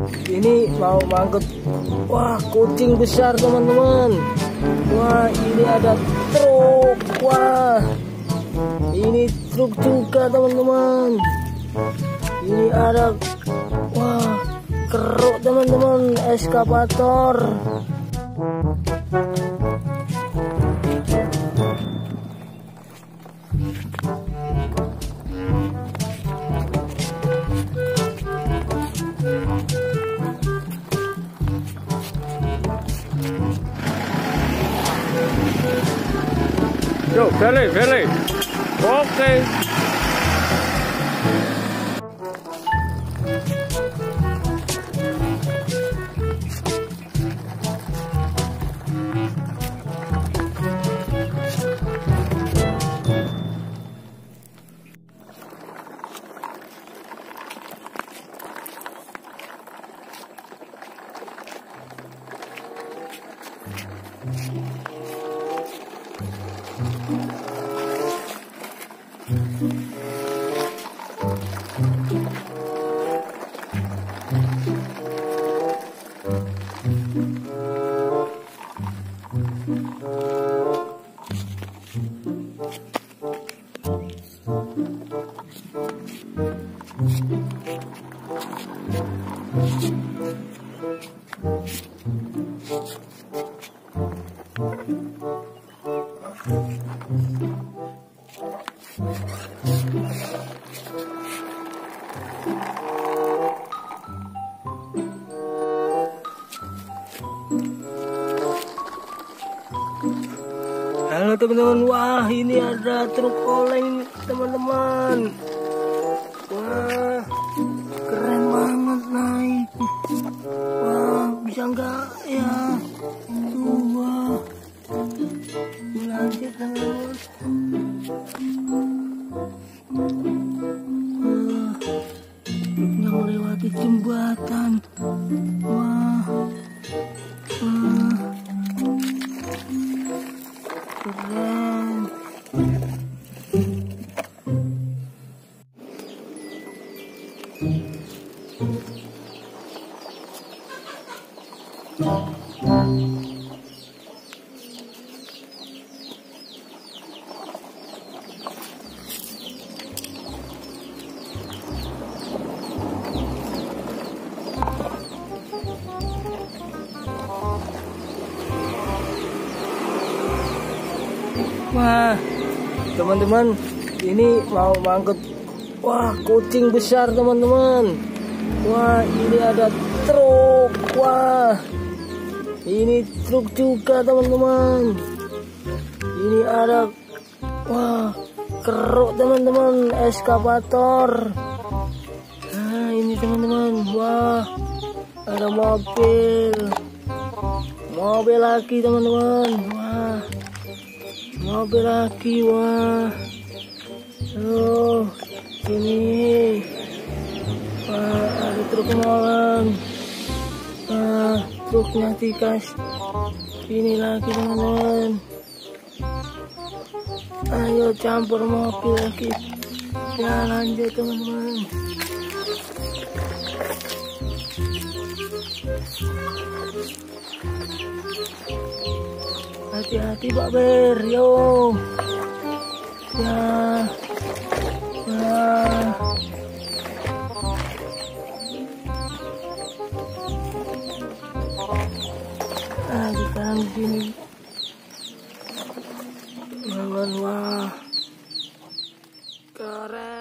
ini mau mangkut. Wah, kucing besar teman-teman. Wah, ini ada truk. Wah, ini truk juga teman-teman. Ini ada, wah, keruk teman-teman, eskavator. Yo, balik. Oke. Halo teman-teman, wah ini ada truk oleng teman-teman. Wah, keren banget naik. Wah, bisa nggak ya? Wah, lanjut teman-teman. Wah, truknya melewati jembatan. Wah, keren. Wah, teman-teman, ini mau mangkut. Wah, kucing besar teman-teman. Wah, ini ada truk. Wah, ini truk juga teman-teman. Ini ada, wah, keruk teman-teman, eskavator. Nah, ini teman-teman. Wah, ada mobil lagi teman-teman. Wah, mobil lagi. Wah, ini, wah, ada truk molen. Wah, truknya tikas. Ini lagi teman-teman. Ayo campur mobil lagi. Ya, lanjut teman-teman. Hati-hati Pak Ber, yo. Ya. Wah. Sekarang di sini. Wah, keren.